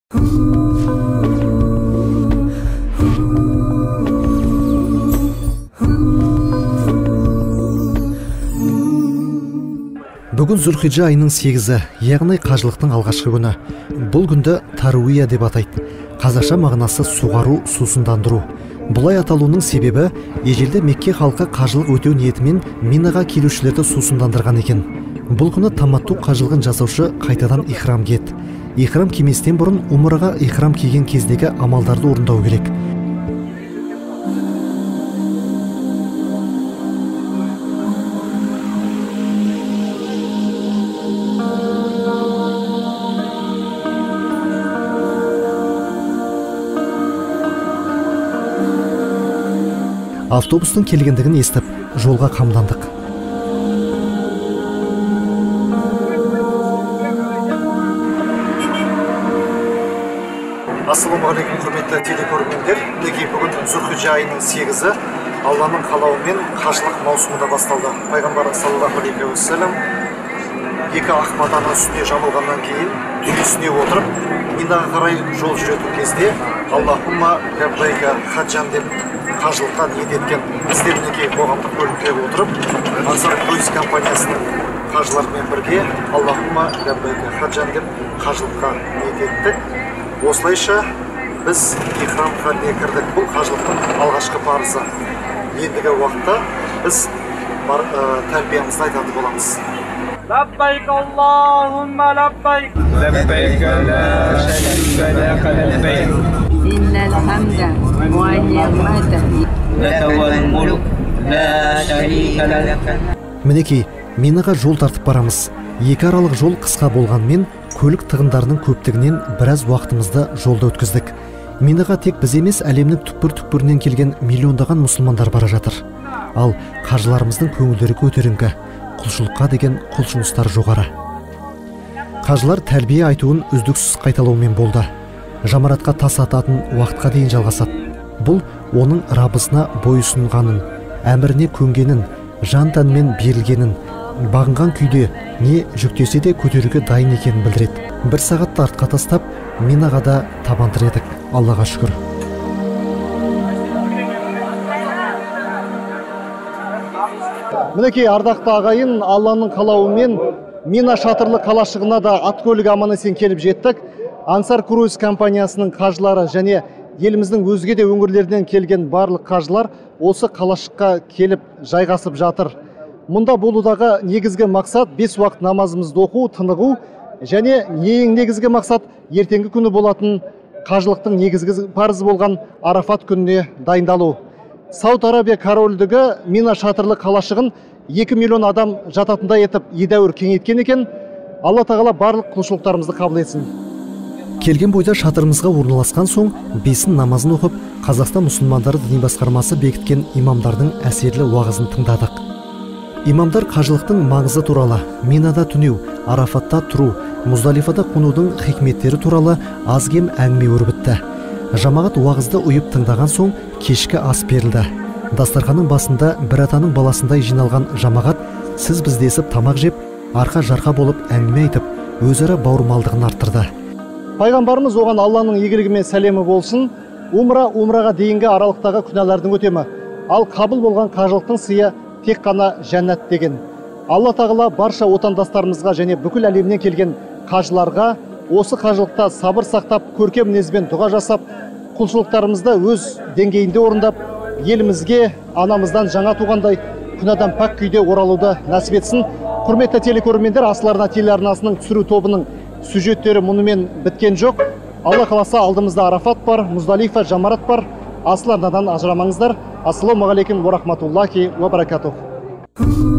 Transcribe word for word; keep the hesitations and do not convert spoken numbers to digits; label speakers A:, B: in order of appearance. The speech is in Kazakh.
A: Бүгін Зүлхиджа айының сегізі, яғни қажылықтың алғашқы күні. Бұл күнді Таруия деп атайды. Қазақша мағынасы суғару, сусындандыру. Бұлай аталуының себебі ежелде Мекке халқы қажылық өтеу ниетімен Минаға келушілерді сусындандырған екен. Бұл күні таматту қажылығын жасаушы қайтадан ихрам киеді. Ихрам киместен бұрын умраға ихрам киген кездегі амалдарды орындау керек. Автобустың келгендігін естіп, жолға қамдандық. Ассалаумағалейкум, құрметті телекөрермендер. Мінекей бүгін Зүлхиджа айының сегізі, Алланың қалауымен қажылық маусымы басталды. Пайғамбар саллаллаху алейхи ва саллям екі ақ матаның үстіне жамылғаннан кейін түйесіне отырып, Минаға қарай жол жүретін кезде Аллахумма лаббайка хаджан деп қажылыққа ниет еткен. Біздер мінекей қоғамдық көлікке отырып, Ансар Круиз компаниясының қажыларымен бірге Аллахумма лаббайка хаджан деп қажылыққа ниет еттік. Осылайша біз ихрам халіне кірдік. Бұл қажылықтың алғашқы парызы. Ендігі уақытта біз тәлбиямызды айтатын боламыз.
B: لبيك اللهم لبيك لبيك لا شريك لك لبيك
C: إن الحمد والنعمة
B: لك والملك لا شريك لك.
A: Мінекей, Минаға жол тартып барамыз. Екі аралық жол қысқа болғанмен, көлік тығындарының көптігінен біраз уақытымызды жолда өткіздік. Минаға тек біз емес, әлемнің түкпір-түкпірінен келген миллиондаған мұсылмандар бара жатыр. Ал қажыларымыздың көңілдері көтеріңкі, құлшылыққа деген құлшыныстар жоғары. Қажылар тәлбие айтуын үздіксіз қайталаумен болды. Жамаратқа тас ататын уақытқа дейін жалғасады. Бұл оның Раббысына бойұсынғанын, әміріне көнгенін, жан-тәнмен берілгенін, бағынған күйде не жүктесе де көтеруге дайын екенін білдіреді. Бір сағатты артқа тастап, Минаға да табан тіредік. Аллаға шүкір. Мінекей, ардақты ағайын, Алланың қалауымен Мина шатырлы қалашығына да ат көлік аман-есен келіп жеттік. Ансар Круиз компаниясының қажылары және еліміздің өзге де өңірлерінен келген барлық қажылар осы қалашыққа келіп жайғасып жатыр. Мұнда болудағы негізгі мақсат бес уақыт намазымызды оқу, тынығу және ең негізгі мақсат ертеңгі күні болатын қажылықтың негізгі парызы болған Арафат күніне дайындалу. Сауд Арабия корольдігі Мина шатырлы қалашығын екі миллион адам жататындай етіп едәуір кеңейткен екен. Алла тағала барлық құлшылықтарымызды қабыл етсін. Келген бойда шатырымызға орналасқан соң бесін намазын оқып, Қазақстан мұсылмандары діни басқармасы бекіткен имамдардың әсерлі уағызын тыңдадық. Имамдар қажылықтың маңызы туралы, Минада түнеу, Арафатта тұру, Мұздалифада қонудың хикметтері туралы аз-кем әңгіме өрбітті. Жамағат уағызды ұйып тыңдаған соң кешкі ас берілді. Дастарханның басында бір атаның баласындай жиналған жамағат сіз біздесіп тамақ жеп, арқа жарқа болып әңгіме айтып, өзара бауырмалдығын арттырды. Пайғамбарымыз оған Алланың игілігімен сәлемі болсын, умра умраға дейінгі аралықтағы күнәлардың өтемі, ал қабыл болған қажылықтың сыйы тек қана жәннат деген. Алла тағала барша отандастарымызға және бүкіл әлемнен келген қажыларға осы қажылықта сабыр сақтап, көркем мінезбен дұға жасап, құлшылықтарымызды өз деңгейінде орындап, елімізге анамыздан жаңа туғандай күнәдан пак күйде оралуды нәсіп етсін. Құрметті телекөрермендер, Асыл-Арна телеарнасының түсіру тобының сюжеттері мұнымен біткен жоқ. Алла қаласа алдымызда Арафат бар, Мұздалифа, Жамарат бар. Асыл-Арнадан ажырамаңыздар. Ассалаумағалейкум ва рахматуллахи ва баракатух.